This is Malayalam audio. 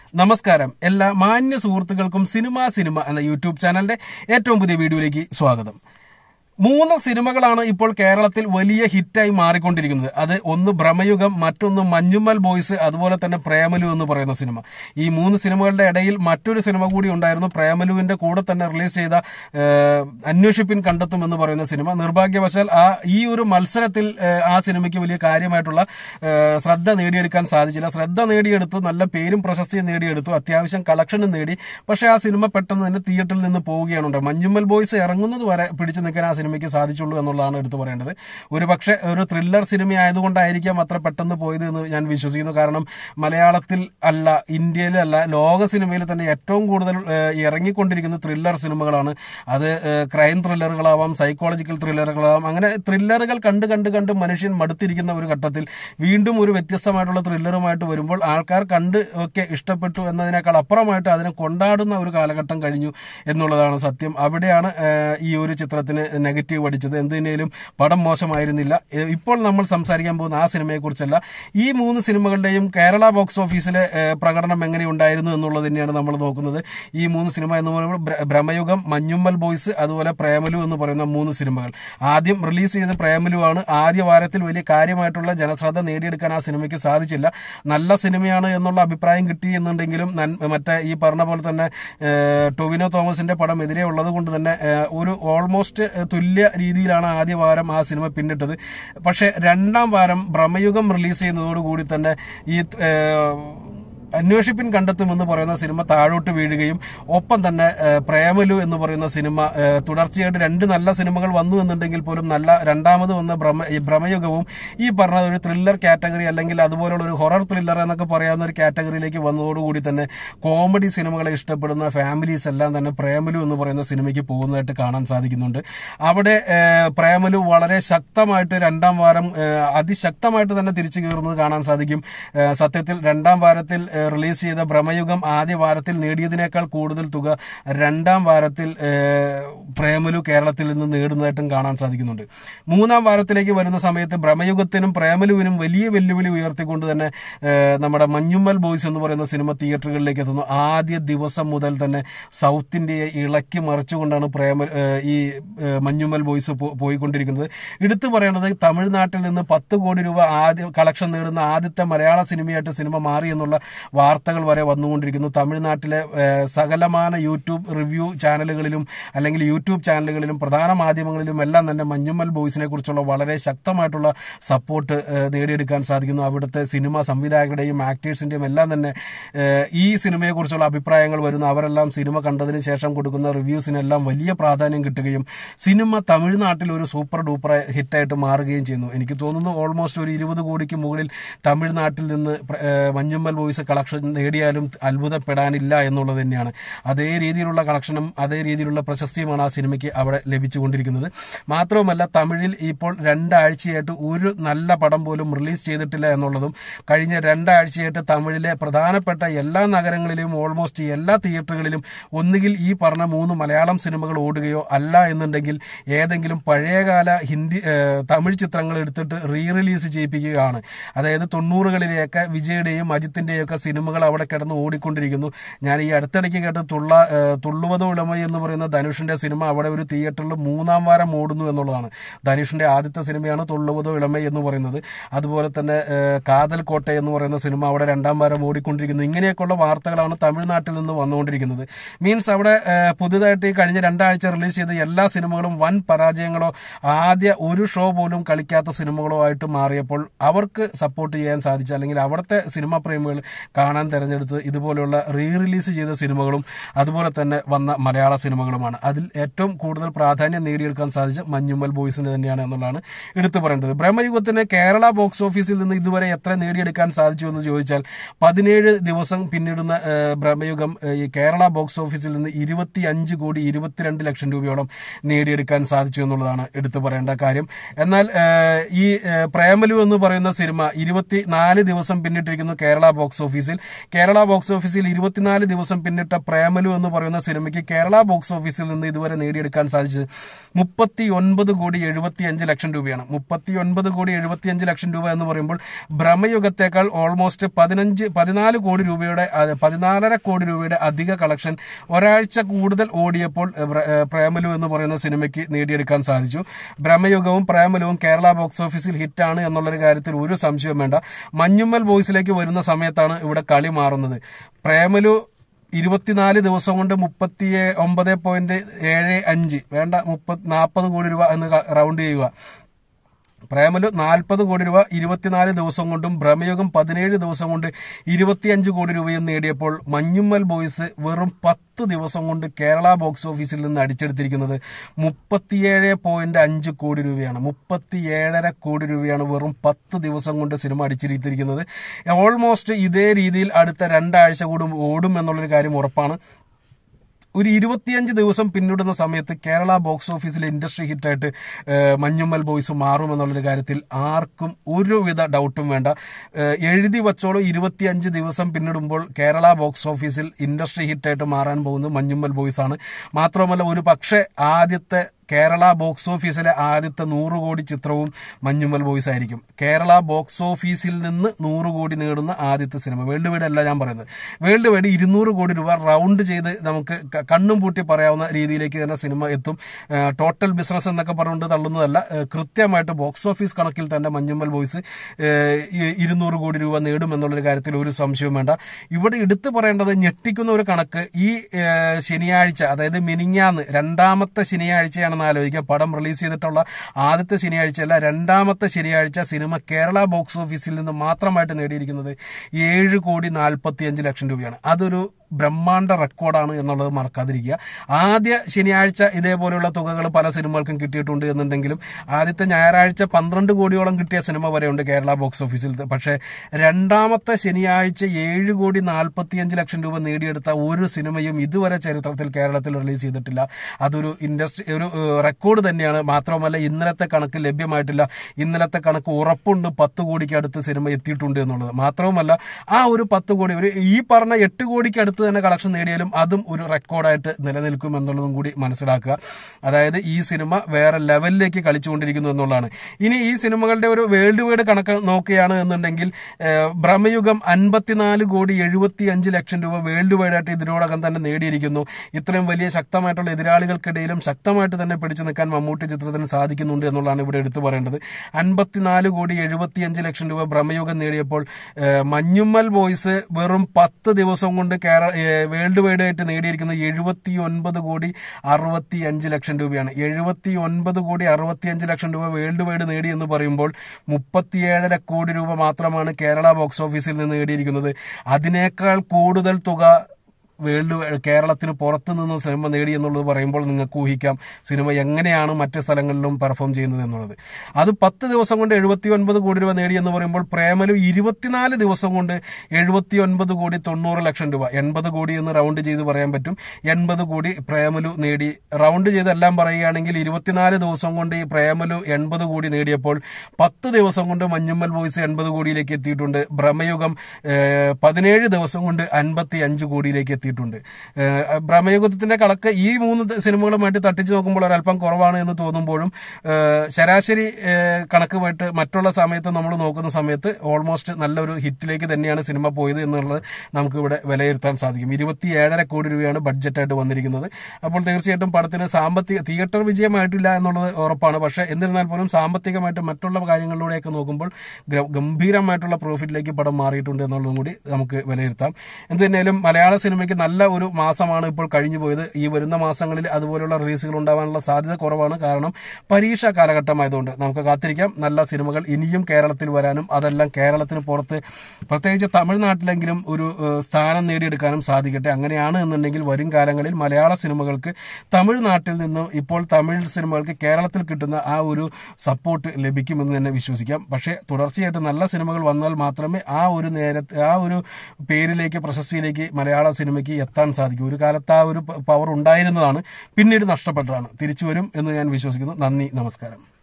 നമസ്കാരം. എല്ലാ മാന്യ സുഹൃത്തുക്കൾക്കും സിനിമ എന്ന യൂട്യൂബ് ചാനലിന്റെ ഏറ്റവും പുതിയ വീഡിയോയിലേക്ക് സ്വാഗതം. 3 സിനിമകളാണ് ഇപ്പോൾ കേരളത്തിൽ വലിയ ഹിറ്റായി മാറിക്കൊണ്ടിരിക്കുന്നത്. അത് ഒന്ന് ഭ്രമയുഗം, മറ്റൊന്ന് മഞ്ഞുമ്മൽ ബോയ്സ്, അതുപോലെ തന്നെ പ്രേമലു എന്ന് പറയുന്ന സിനിമ. ഈ 3 സിനിമകളുടെ ഇടയിൽ മറ്റൊരു സിനിമ കൂടി ഉണ്ടായിരുന്നു. പ്രേമലുവിന്റെ കൂടെ തന്നെ റിലീസ് ചെയ്ത അന്വേഷിപ്പിൻ കണ്ടെത്തും എന്ന് പറയുന്ന സിനിമ. നിർഭാഗ്യവശാൽ ഈ ഒരു മത്സരത്തിൽ ആ സിനിമയ്ക്ക് വലിയ കാര്യമായിട്ടുള്ള ശ്രദ്ധ നേടിയെടുക്കാൻ സാധിച്ചില്ല. ശ്രദ്ധ നേടിയെടുത്തു, നല്ല പേരും പ്രശസ്തിയും നേടിയെടുത്തു, അത്യാവശ്യം കളക്ഷനും നേടി. പക്ഷെ ആ സിനിമ പെട്ടെന്ന് തന്നെ തിയേറ്ററിൽ നിന്ന് പോവുകയാണ്. മഞ്ഞുമ്മൽ ബോയ്സ് ഇറങ്ങുന്നത് വരെ പിടിച്ചു നിൽക്കാൻ ആ സിനിമയ്ക്ക് സാധിച്ചുള്ളൂ എന്നുള്ളതാണ് എടുത്തു പറയേണ്ടത്. ഒരുപക്ഷെ ഒരു ത്രില്ലർ സിനിമ ആയതുകൊണ്ടായിരിക്കാം അത്ര പെട്ടെന്ന് പോയത് എന്ന് ഞാൻ വിശ്വസിക്കുന്നു. കാരണം മലയാളത്തിൽ അല്ല, ഇന്ത്യയിലല്ല, ലോക സിനിമയിൽ തന്നെ ഏറ്റവും കൂടുതൽ ഇറങ്ങിക്കൊണ്ടിരിക്കുന്ന ത്രില്ലർ സിനിമകളാണ്. അത് ക്രൈം ത്രില്ലറുകളാവാം, സൈക്കോളജിക്കൽ ത്രില്ലറുകളാവാം. അങ്ങനെ ത്രില്ലറുകൾ കണ്ട് മനുഷ്യൻ മടുത്തിരിക്കുന്ന ഒരു ഘട്ടത്തിൽ വീണ്ടും ഒരു വ്യത്യസ്തമായിട്ടുള്ള ത്രില്ലറുമായിട്ട് വരുമ്പോൾ ആൾക്കാർ കണ്ട് ഒക്കെ ഇഷ്ടപ്പെട്ടു എന്നതിനേക്കാൾ അപ്പുറമായിട്ട് അതിനെ കൊണ്ടാടുന്ന ഒരു കാലഘട്ടം കഴിഞ്ഞു എന്നുള്ളതാണ് സത്യം. അവിടെയാണ് ഈ ഒരു ചിത്രത്തിന് നെഗറ്റീവ് അടിച്ചത്. എന്തിനേലും പടം മോശമായിരുന്നില്ല. ഇപ്പോൾ നമ്മൾ സംസാരിക്കാൻ പോകുന്ന ആ സിനിമയെ കുറിച്ചല്ല. ഈ 3 സിനിമകളുടെയും കേരള ബോക്സ് ഓഫീസിലെ പ്രകടനം എങ്ങനെയുണ്ടായിരുന്നു എന്നുള്ളത് തന്നെയാണ് നമ്മൾ നോക്കുന്നത്. ഈ 3 സിനിമ എന്ന് പറയുമ്പോൾ ഭ്രമയുഗം, മഞ്ഞുമ്മൽ ബോയ്സ്, അതുപോലെ പ്രേമലു എന്ന് പറയുന്ന 3 സിനിമകൾ. ആദ്യം റിലീസ് ചെയ്ത പ്രേമലു ആണ്. ആദ്യ വാരത്തിൽ വലിയ കാര്യമായിട്ടുള്ള ജനശ്രദ്ധ നേടിയെടുക്കാൻ ആ സിനിമയ്ക്ക് സാധിച്ചില്ല. നല്ല സിനിമയാണ് എന്നുള്ള അഭിപ്രായം കിട്ടി എന്നുണ്ടെങ്കിലും മറ്റേ ഈ പറഞ്ഞ പോലെ തന്നെ ടൊവിനോ തോമസിന്റെ പടം എതിരെ ഉള്ളത് കൊണ്ട് തന്നെ ഒരു ഓൾമോസ്റ്റ് തുല്യ രീതിയിലാണ് ആദ്യ വാരം ആ സിനിമ പിന്നിട്ടത്. പക്ഷെ രണ്ടാം വാരം ഭ്രമയുഗം റിലീസ് ചെയ്യുന്നതോടുകൂടി തന്നെ ഈ അന്വേഷിപ്പിൻ കണ്ടെത്തും എന്ന് പറയുന്ന സിനിമ താഴോട്ട് വീഴുകയും ഒപ്പം തന്നെ പ്രേമലു എന്ന് പറയുന്ന സിനിമ തുടർച്ചയായിട്ട് 2 നല്ല സിനിമകൾ വന്നു എന്നുണ്ടെങ്കിൽ പോലും രണ്ടാമത് വന്ന ഭ്രമയുഗവും ഈ പറഞ്ഞ ഒരു ത്രില്ലർ കാറ്റഗറി അല്ലെങ്കിൽ അതുപോലുള്ള ഒരു ഹൊറർ ത്രില്ലർ എന്നൊക്കെ പറയാവുന്ന ഒരു കാറ്റഗറിയിലേക്ക് വന്നതോടുകൂടി തന്നെ കോമഡി സിനിമകളെ ഇഷ്ടപ്പെടുന്ന ഫാമിലീസ് എല്ലാം തന്നെ പ്രേമലു എന്ന് പറയുന്ന സിനിമയ്ക്ക് പോകുന്നതായിട്ട് കാണാൻ സാധിക്കുന്നുണ്ട്. അവിടെ പ്രേമലു വളരെ ശക്തമായിട്ട് രണ്ടാം വാരം അതിശക്തമായിട്ട് തന്നെ തിരിച്ചു കയറുന്നത് കാണാൻ സാധിക്കും. സത്യത്തിൽ രണ്ടാം വാരത്തിൽ റിലീസ് ചെയ്ത ഭ്രമയുഗം ആദ്യ വാരത്തിൽ നേടിയതിനേക്കാൾ കൂടുതൽ തുക രണ്ടാം വാരത്തിൽ പ്രേമലു കേരളത്തിൽ നിന്ന് നേടുന്നതായിട്ടും കാണാൻ സാധിക്കുന്നുണ്ട്. മൂന്നാം വാരത്തിലേക്ക് വരുന്ന സമയത്ത് ഭ്രമയുഗത്തിനും പ്രേമലുവിനും വലിയ വെല്ലുവിളി ഉയർത്തിക്കൊണ്ട് തന്നെ നമ്മുടെ മഞ്ഞുമ്മൽ ബോയ്സ് എന്ന് പറയുന്ന സിനിമ തിയേറ്ററുകളിലേക്ക് എത്തുന്നു. ആദ്യ ദിവസം മുതൽ തന്നെ സൗത്ത് ഇന്ത്യയെ ഇളക്കി മറിച്ചുകൊണ്ടാണ് ഈ മഞ്ഞുമ്മൽ ബോയ്സ് പോയിക്കൊണ്ടിരിക്കുന്നത്. എടുത്തു പറയേണ്ടത് തമിഴ്നാട്ടിൽ നിന്ന് 10 കോടി രൂപ ആദ്യ കളക്ഷൻ നേടുന്ന ആദ്യത്തെ മലയാള സിനിമയായിട്ട് സിനിമ മാറി എന്നുള്ള വാർത്തകൾ വരെ വന്നുകൊണ്ടിരിക്കുന്നു. തമിഴ്നാട്ടിലെ സകലമാന യൂട്യൂബ് റിവ്യൂ ചാനലുകളിലും അല്ലെങ്കിൽ യൂട്യൂബ് ചാനലുകളിലും പ്രധാന മാധ്യമങ്ങളിലും എല്ലാം തന്നെ മഞ്ഞുമ്മൽ ബോയ്സിനെ കുറിച്ചുള്ള വളരെ ശക്തമായിട്ടുള്ള സപ്പോർട്ട് നേടിയെടുക്കാൻ സാധിക്കുന്നു. അവിടുത്തെ സിനിമ സംവിധായകരുടെയും ആക്ടേഴ്സിന്റെയും എല്ലാം തന്നെ ഈ സിനിമയെ കുറിച്ചുള്ള അഭിപ്രായങ്ങൾ വരുന്നു. അവരെല്ലാം സിനിമ കണ്ടതിന് ശേഷം കൊടുക്കുന്ന റിവ്യൂസിനെല്ലാം വലിയ പ്രാധാന്യം കിട്ടുകയും സിനിമ തമിഴ്നാട്ടിൽ ഒരു സൂപ്പർ ഡൂപ്പർ ഹിറ്റായിട്ട് മാറുകയും ചെയ്യുന്നു. എനിക്ക് തോന്നുന്നു ഓൾമോസ്റ്റ് ഒരു 20 കോടിക്ക് മുകളിൽ തമിഴ്നാട്ടിൽ നിന്ന് മഞ്ഞുമ്മൽ ബോയ്സ് കളക്ഷൻ നേടിയാലും അത്ഭുതപ്പെടാനില്ല എന്നുള്ളത് തന്നെയാണ്. അതേ രീതിയിലുള്ള കളക്ഷനും അതേ രീതിയിലുള്ള പ്രശസ്തിയുമാണ് ആ സിനിമയ്ക്ക് അവിടെ ലഭിച്ചുകൊണ്ടിരിക്കുന്നത്. മാത്രവുമല്ല തമിഴിൽ ഇപ്പോൾ 2 ആഴ്ചയായിട്ട് ഒരു നല്ല പടം പോലും റിലീസ് ചെയ്തിട്ടില്ല എന്നുള്ളതും കഴിഞ്ഞ 2 ആഴ്ചയായിട്ട് തമിഴിലെ പ്രധാനപ്പെട്ട എല്ലാ നഗരങ്ങളിലും ഓൾമോസ്റ്റ് എല്ലാ തിയേറ്ററുകളിലും ഒന്നുകിൽ ഈ പറഞ്ഞ 3 മലയാളം സിനിമകൾ ഓടുകയോ അല്ല എന്നുണ്ടെങ്കിൽ ഏതെങ്കിലും പഴയകാല തമിഴ് ചിത്രങ്ങൾ എടുത്തിട്ട് റീ റിലീസ് ചെയ്യിപ്പിക്കുകയാണ്. അതായത് 90കളിലെയൊക്കെ വിജയുടെയും അജിത്തിന്റെയും ഒക്കെ സിനിമകൾ അവിടെ കിടന്ന് ഓടിക്കൊണ്ടിരിക്കുന്നു. ഞാൻ ഈ അടുത്തിടയ്ക്ക് കേട്ട് തുള്ളുവതോ ഇളമ എന്ന് പറയുന്ന ധനുഷിന്റെ സിനിമ അവിടെ ഒരു തിയേറ്ററിൽ 3-ാം വാരം ഓടുന്നു എന്നുള്ളതാണ്. ധനുഷിന്റെ ആദ്യത്തെ സിനിമയാണ് തുള്ളുവതോ ഇളമ എന്ന് പറയുന്നത്. അതുപോലെ തന്നെ കാതൽ കോട്ട എന്ന് പറയുന്ന സിനിമ അവിടെ 2-ാം വാരം ഓടിക്കൊണ്ടിരിക്കുന്നു. ഇങ്ങനെയൊക്കെയുള്ള വാർത്തകളാണ് തമിഴ്നാട്ടിൽ നിന്ന് വന്നുകൊണ്ടിരിക്കുന്നത്. മീൻസ് അവിടെ പുതുതായിട്ട് ഈ കഴിഞ്ഞ 2 ആഴ്ച റിലീസ് ചെയ്ത എല്ലാ സിനിമകളും വൻ പരാജയങ്ങളോ ആദ്യ ഒരു ഷോ പോലും കളിക്കാത്ത സിനിമകളോ ആയിട്ട് മാറിയപ്പോൾ അവർക്ക് സപ്പോർട്ട് ചെയ്യാൻ സാധിച്ചു, അല്ലെങ്കിൽ അവിടുത്തെ സിനിമാ പ്രേമികൾ കാണാൻ തെരഞ്ഞെടുത്ത് ഇതുപോലെയുള്ള റീ റിലീസ് ചെയ്ത സിനിമകളും അതുപോലെ തന്നെ വന്ന മലയാള സിനിമകളുമാണ്. അതിൽ ഏറ്റവും കൂടുതൽ പ്രാധാന്യം നേടിയെടുക്കാൻ സാധിച്ച മഞ്ഞുമ്മൽ ബോയ്സിന് തന്നെയാണ് എന്നുള്ളതാണ് എടുത്തു പറയേണ്ടത്. ഭ്രമയുഗത്തിന് കേരള ബോക്സ് ഓഫീസിൽ നിന്ന് ഇതുവരെ എത്ര നേടിയെടുക്കാൻ സാധിച്ചു എന്ന് ചോദിച്ചാൽ 17 ദിവസം പിന്നിടുന്ന ഭ്രമയുഗം ഈ കേരള ബോക്സ് ഓഫീസിൽ നിന്ന് 25 കോടി 22 ലക്ഷം രൂപയോളം നേടിയെടുക്കാൻ സാധിച്ചു എന്നുള്ളതാണ് എടുത്തു പറയേണ്ട കാര്യം. എന്നാൽ ഈ പ്രേമലു എന്ന് പറയുന്ന സിനിമ 24 ദിവസം പിന്നിട്ടിരിക്കുന്നു കേരള ബോക്സ് ഓഫീസിൽ. ഓഫീസിൽ. കേരള ബോക്സ് ഓഫീസിൽ 24 ദിവസം പിന്നിട്ട പ്രേമലു എന്ന് പറയുന്ന സിനിമയ്ക്ക് കേരള ബോക്സ് ഓഫീസിൽ നിന്ന് ഇതുവരെ നേടിയെടുക്കാൻ സാധിച്ചത് 39,75,00,000 രൂപയാണ്. 39,75,00,000 രൂപ എന്ന് പറയുമ്പോൾ ഭ്രമയുഗത്തേക്കാൾ ഓൾമോസ്റ്റ് 14 കോടി രൂപയുടെ 14.5 കോടി രൂപയുടെ അധിക കളക്ഷൻ ഒരാഴ്ച കൂടുതൽ ഓടിയപ്പോൾ പ്രേമലു എന്ന് പറയുന്ന സിനിമയ്ക്ക് നേടിയെടുക്കാൻ സാധിച്ചു. ഭ്രമയുഗവും പ്രേമലുവും കേരള ബോക്സ് ഓഫീസിൽ ഹിറ്റാണ് എന്നുള്ളൊരു കാര്യത്തിൽ ഒരു സംശയവും വേണ്ട. മഞ്ഞുമ്മൽ ബോയ്സിലേക്ക് വരുന്ന സമയത്താണ് ഇവിടെ കളി മാറുന്നത്. പ്രേമലു 24 ദിവസം കൊണ്ട് 39.75 വേണ്ട 40 കോടി രൂപ എന്ന് റൗണ്ട് ചെയ്യുക. പ്രേമലു 40 കോടി രൂപ 24 ദിവസം കൊണ്ടും ഭ്രമയുഗം 17 ദിവസം കൊണ്ട് 25 കോടി രൂപയും നേടിയപ്പോൾ മഞ്ഞുമ്മൽ ബോയ്സ് വെറും 10 ദിവസം കൊണ്ട് കേരള ബോക്സ് ഓഫീസിൽ നിന്ന് അടിച്ചെടുത്തിരിക്കുന്നത് 37.5 കോടി രൂപയാണ്. 37.5 കോടി രൂപയാണ് വെറും 10 ദിവസം കൊണ്ട് സിനിമ അടിച്ചെടുത്തിരിക്കുന്നത്. ഓൾമോസ്റ്റ് ഇതേ രീതിയിൽ അടുത്ത 2 ആഴ്ച കൂടി ഓടും എന്നുള്ളൊരു കാര്യം ഉറപ്പാണ്. ഒരു 25 ദിവസം പിന്നിടുന്ന സമയത്ത് കേരള ബോക്സ് ഓഫീസിലെ ഇൻഡസ്ട്രി ഹിറ്റായിട്ട് മഞ്ഞുമ്മൽ ബോയ്സ് മാറുമെന്നുള്ളൊരു കാര്യത്തിൽ ആർക്കും ഒരുവിധ ഡൗട്ടും വേണ്ട. എഴുതി വച്ചോളൂ, 25 ദിവസം പിന്നിടുമ്പോൾ കേരള ബോക്സ് ഓഫീസിൽ ഇൻഡസ്ട്രി ഹിറ്റായിട്ട് മാറാൻ പോകുന്നത് മഞ്ഞുമ്മൽ ബോയ്സ് ആണ്. മാത്രമല്ല, ഒരു പക്ഷേ ആദ്യത്തെ കേരള ബോക്സ് ഓഫീസിലെ ആദ്യത്തെ 100 കോടി ചിത്രവും മഞ്ഞുമ്മൽ ബോയ്സ് ആയിരിക്കും. കേരള ബോക്സ് ഓഫീസിൽ നിന്ന് 100 കോടി നേടുന്ന ആദ്യത്തെ സിനിമ. വേൾഡ് വൈഡ് അല്ല ഞാൻ പറയുന്നത്, വേൾഡ് വൈഡ് 200 കോടി രൂപ റൗണ്ട് ചെയ്ത് നമുക്ക് കണ്ണും പൂട്ടി പറയാവുന്ന രീതിയിലേക്ക് തന്നെ സിനിമ എത്തും. ടോട്ടൽ ബിസിനസ് എന്നൊക്കെ പറഞ്ഞുകൊണ്ട് തള്ളുന്നതല്ല, കൃത്യമായിട്ട് ബോക്സ് ഓഫീസ് കണക്കിൽ തന്നെ മഞ്ഞുമ്മൽ ബോയ്സ് 200 കോടി രൂപ നേടും എന്നുള്ളൊരു കാര്യത്തിൽ ഒരു സംശയവും വേണ്ട. ഇവിടെ എടുത്തു പറയേണ്ടത് ഞെട്ടിക്കുന്ന ഒരു കണക്ക്, ഈ ശനിയാഴ്ച, അതായത് മിനിഞ്ഞാന്ന് രണ്ടാമത്തെ ശനിയാഴ്ചയാണ് ആലോചിക്കുക. പടം റിലീസ് ചെയ്തിട്ടുള്ള ആദ്യത്തെ ശനിയാഴ്ചയല്ല, രണ്ടാമത്തെ ശനിയാഴ്ച സിനിമ കേരള ബോക്സ് ഓഫീസിൽ നിന്ന് മാത്രമായിട്ട് നേടിയിരിക്കുന്നത് 7,45,00,000 രൂപയാണ്. അതൊരു ബ്രഹ്മാണ്ഡ റെക്കോർഡാണ് എന്നുള്ളത് മറക്കാതിരിക്കുക. ആദ്യ ശനിയാഴ്ച ഇതേപോലെയുള്ള തുകകൾ പല സിനിമകൾക്കും കിട്ടിയിട്ടുണ്ട് എന്നുണ്ടെങ്കിലും ആദ്യത്തെ ഞായറാഴ്ച 12 കോടിയോളം കിട്ടിയ സിനിമ വരെയുണ്ട് കേരള ബോക്സ് ഓഫീസിൽ. പക്ഷേ രണ്ടാമത്തെ ശനിയാഴ്ച 7,45,00,000 രൂപ നേടിയെടുത്ത ഒരു സിനിമയും ഇതുവരെ ചരിത്രത്തിൽ കേരളത്തിൽ റിലീസ് ചെയ്തിട്ടില്ല. അതൊരു ഒരു റെക്കോർഡ് തന്നെയാണ്. മാത്രമല്ല, ഇന്നലത്തെ കണക്ക് ലഭ്യമായിട്ടില്ല. ഇന്നലത്തെ കണക്ക് ഉറപ്പുണ്ട് 10 കോടിക്ക് അടുത്ത് സിനിമ എത്തിയിട്ടുണ്ട് എന്നുള്ളത്. മാത്രവുമല്ല, ആ ഒരു 10 കോടി, ഈ പറഞ്ഞ 8 കോടിക്ക് അടുത്ത് തന്നെ കളക്ഷൻ നേടിയാലും അതും ഒരു റെക്കോർഡായിട്ട് നിലനിൽക്കും എന്നുള്ളതും കൂടി മനസ്സിലാക്കുക. അതായത് ഈ സിനിമ വേറെ ലെവലിലേക്ക് കളിച്ചുകൊണ്ടിരിക്കുന്നു എന്നുള്ളതാണ്. ഇനി ഈ സിനിമകളുടെ ഒരു വേൾഡ് വൈഡ് കണക്ക് നോക്കുകയാണ് എന്നുണ്ടെങ്കിൽ ഭ്രമയുഗം 54,75,00,000 രൂപ വേൾഡ് വൈഡായിട്ട് ഇതിനോടകം തന്നെ നേടിയിരിക്കുന്നു. ഇത്രയും വലിയ ശക്തമായിട്ടുള്ള എതിരാളികൾക്കിടയിലും ശക്തമായിട്ട് തന്നെ പിടിച്ചു നിൽക്കാൻ മമ്മൂട്ടി ചിത്രത്തിന് സാധിക്കുന്നുണ്ട് എന്നുള്ളതാണ് ഇവിടെ എടുത്തു പറയേണ്ടത്. 54,75,00,000 രൂപ ഭ്രമയുഗം നേടിയപ്പോൾ മഞ്ഞുമ്മൽ ബോയ്സ് വെറും 10 ദിവസം കൊണ്ട് വേൾഡ് വൈഡ് ആയിട്ട് നേടിയിരിക്കുന്നത് 79,65,00,000 രൂപയാണ്. 79,65,00,000 രൂപ വേൾഡ് വൈഡ് നേടി എന്ന് പറയുമ്പോൾ 37.5 കോടി രൂപ മാത്രമാണ് കേരള ബോക്സ് ഓഫീസിൽ നിന്ന് നേടിയിരിക്കുന്നത്. അതിനേക്കാൾ കൂടുതൽ തുക കേരളത്തിന് പുറത്തു നിന്ന് സിനിമ നേടി എന്നുള്ളത് പറയുമ്പോൾ നിങ്ങൾക്ക് ഊഹിക്കാം സിനിമ എങ്ങനെയാണ് മറ്റ് സ്ഥലങ്ങളിലും പെർഫോം ചെയ്യുന്നത് എന്നുള്ളത്. അത് 10 ദിവസം കൊണ്ട് 79 കോടി രൂപ നേടി എന്ന് പറയുമ്പോൾ പ്രേമലു 24 ദിവസം കൊണ്ട് 79,90,00,000 രൂപ, 80 കോടി എന്ന് റൗണ്ട് ചെയ്ത് പറയാൻ പറ്റും. 80 കോടി പ്രേമലു നേടി. റൗണ്ട് ചെയ്തെല്ലാം പറയുകയാണെങ്കിൽ 24 ദിവസം കൊണ്ട് ഈ പ്രേമലു 80 കോടി നേടിയപ്പോൾ 10 ദിവസം കൊണ്ട് മഞ്ഞുമ്മൽ ബോയ്സ് 80 കോടിയിലേക്ക് എത്തിയിട്ടുണ്ട്. ഭ്രമയുഗം 17 ദിവസം കൊണ്ട് 55 കോടിയിലേക്ക് എത്തിയിട്ടുണ്ട്. ഭ്രമയുഗത്തിന്റെ കണക്ക് ഈ 3 സിനിമകളുമായിട്ട് തട്ടിച്ചു നോക്കുമ്പോൾ ഒരല്പം കുറവാണ് എന്ന് തോന്നുമ്പോഴും ശരാശരി കണക്കുമായിട്ട് മറ്റുള്ള സമയത്ത് നമ്മൾ നോക്കുന്ന സമയത്ത് ഓൾമോസ്റ്റ് നല്ലൊരു ഹിറ്റിലേക്ക് തന്നെയാണ് സിനിമ പോയത് എന്നുള്ളത് നമുക്ക് ഇവിടെ വിലയിരുത്താൻ സാധിക്കും. 27.5 കോടി രൂപയാണ് ബഡ്ജറ്റായിട്ട് വന്നിരിക്കുന്നത്. അപ്പോൾ തീർച്ചയായിട്ടും പടത്തിന് തിയേറ്റർ വിജയമായിട്ടില്ല എന്നുള്ളത് ഉറപ്പാണ്. പക്ഷെ എന്നിരുന്നാൽ പോലും സാമ്പത്തികമായിട്ട് മറ്റുള്ള കാര്യങ്ങളിലൂടെയൊക്കെ നോക്കുമ്പോൾ ഗംഭീരമായിട്ടുള്ള പ്രോഫിറ്റിലേക്ക് പടം മാറിയിട്ടുണ്ട് എന്നുള്ളതും കൂടി നമുക്ക് വിലയിരുത്താം. എന്ത് തന്നെയാലും മലയാള സിനിമയ്ക്ക് നല്ല ഒരു മാസമാണ് ഇപ്പോൾ കഴിഞ്ഞു പോയത്. ഈ വരുന്ന മാസങ്ങളിൽ അതുപോലുള്ള റിലീസുകൾ ഉണ്ടാവാനുള്ള സാധ്യത കുറവാണ്. കാരണം പരീക്ഷാ കാലഘട്ടമായതുകൊണ്ട് നമുക്ക് കാത്തിരിക്കാം. നല്ല സിനിമകൾ ഇനിയും കേരളത്തിൽ വരാനും അതെല്ലാം കേരളത്തിന് പുറത്ത് പ്രത്യേകിച്ച് തമിഴ്നാട്ടിലെങ്കിലും ഒരു സ്ഥാനം നേടിയെടുക്കാനും സാധിക്കട്ടെ. അങ്ങനെയാണ് എന്നുണ്ടെങ്കിൽ വരും കാലങ്ങളിൽ മലയാള സിനിമകൾക്ക് തമിഴ്നാട്ടിൽ നിന്നും ഇപ്പോൾ തമിഴ് സിനിമകൾക്ക് കേരളത്തിൽ കിട്ടുന്ന ആ ഒരു സപ്പോർട്ട് ലഭിക്കുമെന്ന് തന്നെ വിശ്വസിക്കാം. പക്ഷേ തുടർച്ചയായിട്ട് നല്ല സിനിമകൾ വന്നാൽ മാത്രമേ ആ ഒരു പേരിലേക്ക്, പ്രശസ്തിയിലേക്ക് മലയാള സിനിമയ്ക്ക് എത്താൻ സാധിക്കും. ഒരു കാലത്ത് ആ ഒരു പവർ ഉണ്ടായിരുന്നതാണ്, പിന്നീട് നഷ്ടപ്പെട്ടതാണ്. തിരിച്ചു വരും എന്ന് ഞാൻ വിശ്വസിക്കുന്നു. നന്ദി, നമസ്കാരം.